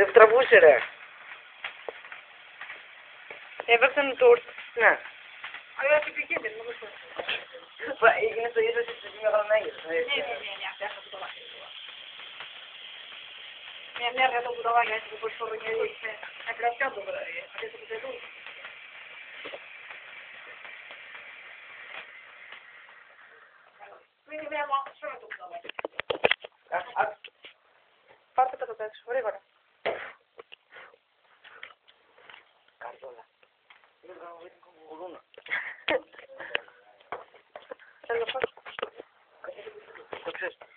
Δεν τραβούσε ρε. Έπαιξε ένα τουρ. Ναι. Αλλά τι πήγαινε, νομίζω. Είναι στο ίδιο της Μεγαλονέγης. Ναι, αυτό το βάζει. Μια μέρα το κουταβάκι έτσι που πώς φορογγέλει είχε. Εκρασιά το βράδυ. Αυτό το τελούν. Μην είναι μια μάχη σε το κουταβάκι. Πάρτε το πέτω, γρήγορα. Καρδόλα. Δεν θα βρει κουκουρούνα. Έλα, πάρ' Το ξέρεις.